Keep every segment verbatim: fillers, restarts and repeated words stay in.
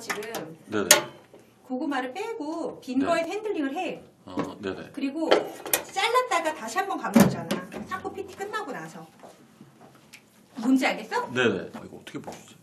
지금 네네. 고구마를 빼고 빈 네. 거에 핸들링을 해. 어, 네네. 그리고 잘랐다가 다시 한번 감아주잖아. 샤프 피티 끝나고 나서. 뭔지 알겠어? 네네. 아, 이거 어떻게 보여주지?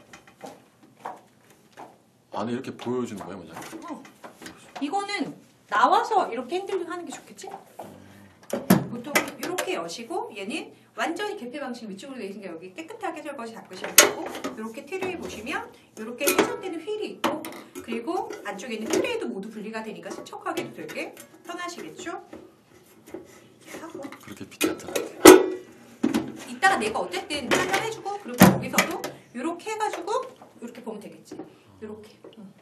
안에 이렇게 보여주는 거예요, 먼저? 어. 이거는 나와서 이렇게 핸들링 하는 게 좋겠지? 보통 이렇게 여시고 얘는 완전히 개폐 방식 위쪽으로 되어 있으니까 여기 깨끗하게 설거지 닦으시면 되고 이렇게 트레이 보시면 이렇게 회전되는 휠이 있고 그리고 안쪽에 있는 트레이도 모두 분리가 되니까 세척하기도 되게 편하시겠죠? 이렇게 하고 그렇게 빛이 안 나. 이따가 내가 어쨌든 설명해주고 그리고 여기서도 이렇게 해가지고 이렇게 보면 되겠지? 이렇게. 응.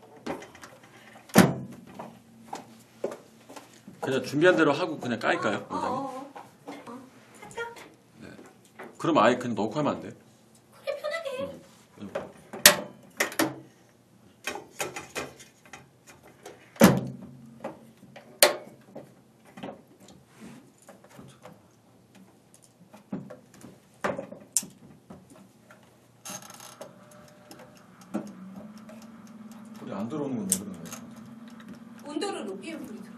그냥 준비한 대로 하고 그냥 까일까요, 어, 원장님? 어, 어. 어. 살짝. 네. 그럼 아예 그냥 넣고 하면 안 돼요? 그래 편하게 해. 응. 불이 안 들어오는 건 왜 그러는 거예요? 온도를 높이면 불이 들어.